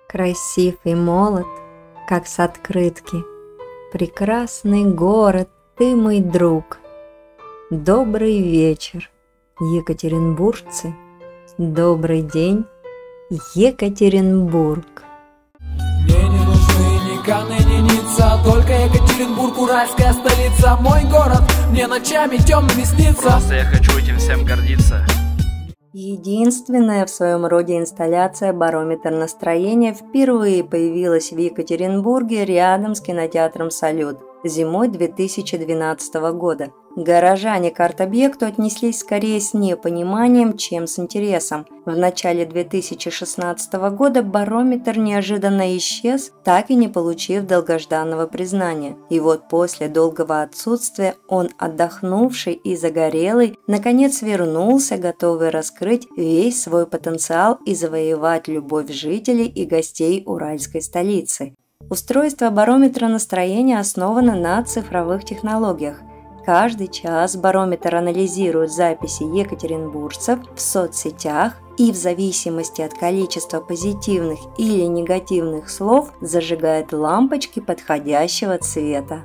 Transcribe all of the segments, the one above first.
Красив и молод, как с открытки. Прекрасный город, ты мой друг. Добрый вечер, екатеринбуржцы. Добрый день, Екатеринбург. Мне не нужны ни Канны, ни Ницца, только Екатеринбург, уральская столица. Мой город мне ночами темными снится. Просто я хочу этим всем гордиться. Единственная в своем роде инсталляция «Барометр настроения» впервые появилась в Екатеринбурге рядом с кинотеатром «Салют» зимой 2012 года. Горожане к арт-объекту отнеслись скорее с непониманием, чем с интересом. В начале 2016 года барометр неожиданно исчез, так и не получив долгожданного признания. И вот после долгого отсутствия он, отдохнувший и загорелый, наконец вернулся, готовый раскрыть весь свой потенциал и завоевать любовь жителей и гостей уральской столицы. Устройство барометра настроения основано на цифровых технологиях. Каждый час барометр анализирует записи екатеринбуржцев в соцсетях и в зависимости от количества позитивных или негативных слов зажигает лампочки подходящего цвета.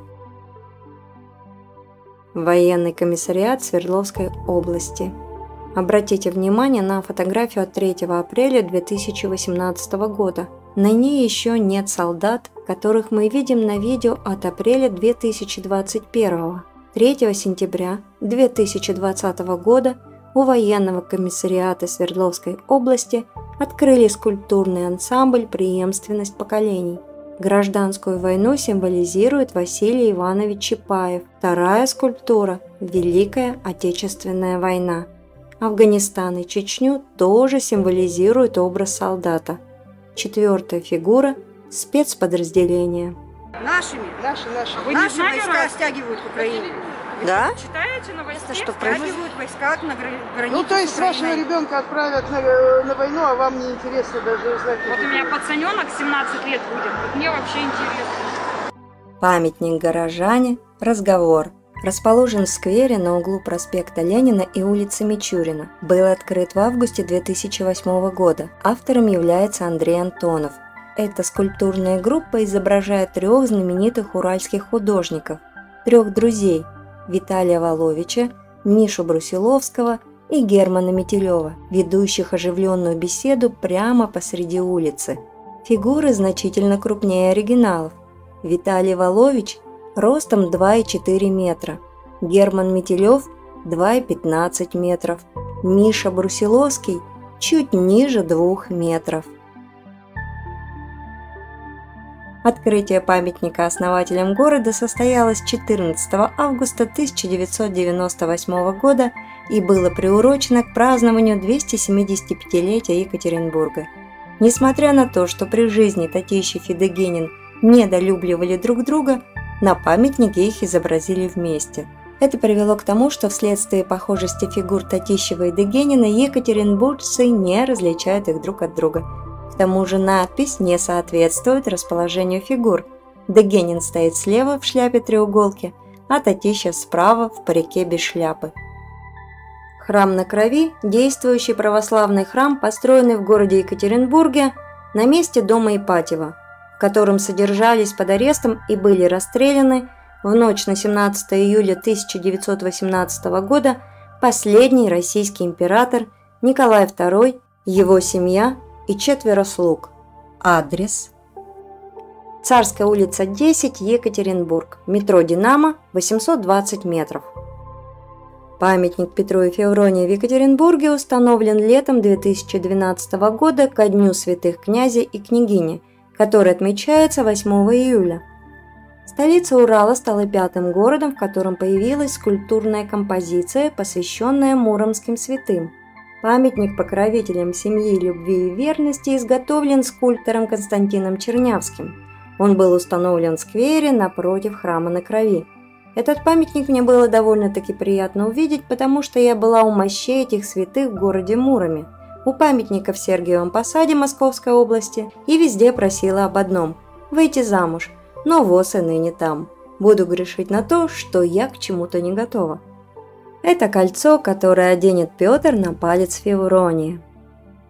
Военный комиссариат Свердловской области. Обратите внимание на фотографию от 3 апреля 2018 года. На ней еще нет солдат, которых мы видим на видео от апреля 2021. 3 сентября 2020 года у военного комиссариата Свердловской области открыли скульптурный ансамбль «Преемственность поколений». Гражданскую войну символизирует Василий Иванович Чапаев. Вторая скульптура – Великая Отечественная война. Афганистан и Чечню тоже символизируют образ солдата. Четвертая фигура – спецподразделение. Наши войска стягивают к Украине. Да? Читаете новости, что стягивают войска на границу. Ну, то есть вашего ребенка отправят на войну, а вам не интересно даже узнать. Вот у меня пацаненок 17 лет будет, вот мне вообще интересно. Памятник горожане «Разговор» расположен в сквере на углу проспекта Ленина и улицы Мичурина. Был открыт в августе 2008 года. Автором является Андрей Антонов. Эта скульптурная группа изображает 3 знаменитых уральских художников, 3 друзей – Виталия Воловича, Мишу Брусиловского и Германа Метелева, ведущих оживленную беседу прямо посреди улицы. Фигуры значительно крупнее оригиналов. Виталий Волович ростом 2,4 метра, Герман Метелев – 2,15 метров, Миша Брусиловский – чуть ниже 2 метров. Открытие памятника основателям города состоялось 14 августа 1998 года и было приурочено к празднованию 275-летия Екатеринбурга. Несмотря на то, что при жизни Татищев и Дегенин недолюбливали друг друга, на памятнике их изобразили вместе. Это привело к тому, что вследствие похожести фигур Татищева и Дегенина екатеринбуржцы не различают их друг от друга. К тому же надпись не соответствует расположению фигур. Дегенин стоит слева в шляпе треуголки, а Татищев справа в парике без шляпы. Храм на Крови – действующий православный храм, построенный в городе Екатеринбурге на месте дома Ипатьева, в котором содержались под арестом и были расстреляны в ночь на 17 июля 1918 года последний российский император Николай II, его семья и 4 слуг. Адрес: Царская улица, 10, Екатеринбург. Метро «Динамо», 820 метров. Памятник Петру и Февронии в Екатеринбурге установлен летом 2012 года ко Дню святых князя и княгини, который отмечается 8 июля. Столица Урала стала 5-м городом, в котором появилась скульптурная композиция, посвященная муромским святым. Памятник покровителям семьи, любви и верности изготовлен скульптором Константином Чернявским. Он был установлен в сквере напротив храма на Крови. Этот памятник мне было довольно-таки приятно увидеть, потому что я была у мощей этих святых в городе Муроме, у памятника в Сергиевом Посаде Московской области, и везде просила об одном – выйти замуж, но воз и ныне там. Буду грешить на то, что я к чему-то не готова. Это кольцо, которое оденет Петр на палец Февронии.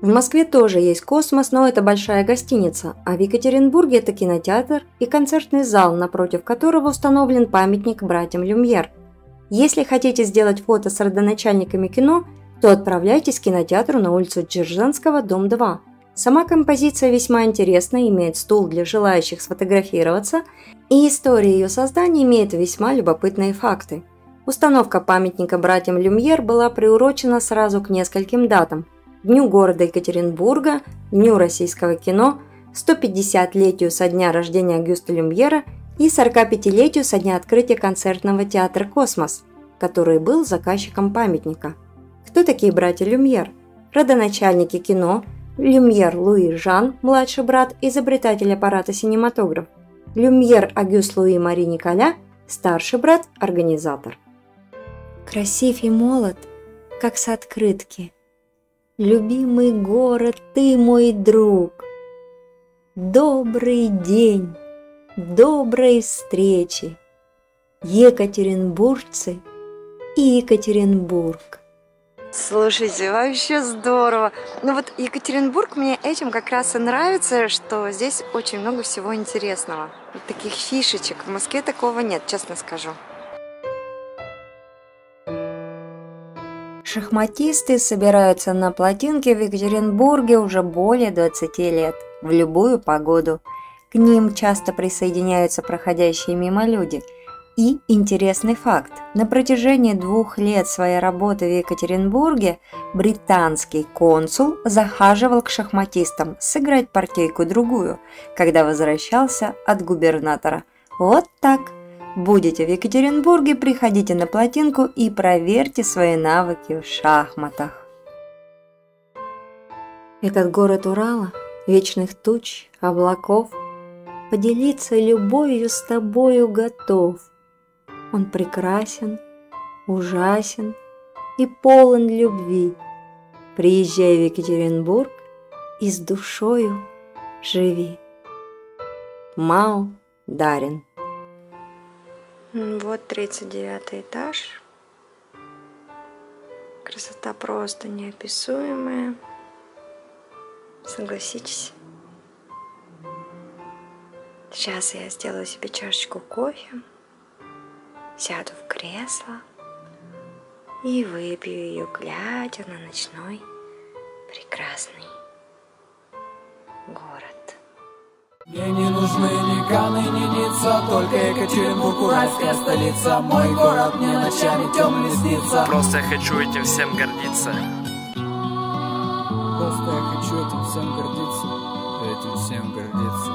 В Москве тоже есть космос, но это большая гостиница, а в Екатеринбурге это кинотеатр и концертный зал, напротив которого установлен памятник братьям Люмьер. Если хотите сделать фото с родоначальниками кино, то отправляйтесь к кинотеатру на улицу Дзержинского, дом 2. Сама композиция весьма интересна, имеет стул для желающих сфотографироваться, и история ее создания имеет весьма любопытные факты. Установка памятника братьям Люмьер была приурочена сразу к нескольким датам: Дню города Екатеринбурга, Дню российского кино, 150-летию со дня рождения Огюста Люмьера и 45-летию со дня открытия концертного театра «Космос», который был заказчиком памятника. Кто такие братья Люмьер? Родоначальники кино: Люмьер Луи Жан, младший брат, изобретатель аппарата синематограф; Люмьер Огюст Луи Мари Николя, старший брат, организатор. Красив и молод, как с открытки. Любимый город, ты мой друг. Добрый день, доброй встречи, екатеринбуржцы и Екатеринбург. Слушайте, вообще здорово. Ну вот Екатеринбург мне этим как раз и нравится, что здесь очень много всего интересного. Вот таких фишечек. В Москве такого нет, честно скажу. Шахматисты собираются на плотинке в Екатеринбурге уже более 20 лет, в любую погоду. К ним часто присоединяются проходящие мимо люди. И интересный факт: на протяжении 2 лет своей работы в Екатеринбурге британский консул захаживал к шахматистам сыграть партийку-другую, когда возвращался от губернатора. Вот так. Будете в Екатеринбурге, приходите на плотинку и проверьте свои навыки в шахматах. Этот город Урала, вечных туч, облаков, поделиться любовью с тобою готов. Он прекрасен, ужасен и полон любви. Приезжай в Екатеринбург и с душою живи. Мао Дарин. Вот 39 этаж. Красота просто неописуемая. Согласитесь. Сейчас я сделаю себе чашечку кофе, сяду в кресло и выпью ее, глядя на ночной прекрасный город. Мне не нужны ни Канны, ни Ницца, только Екатеринбург, уральская столица. Мой город мне ночами темный снится. Просто я хочу этим всем гордиться. Просто я хочу этим всем гордиться. Этим всем гордиться.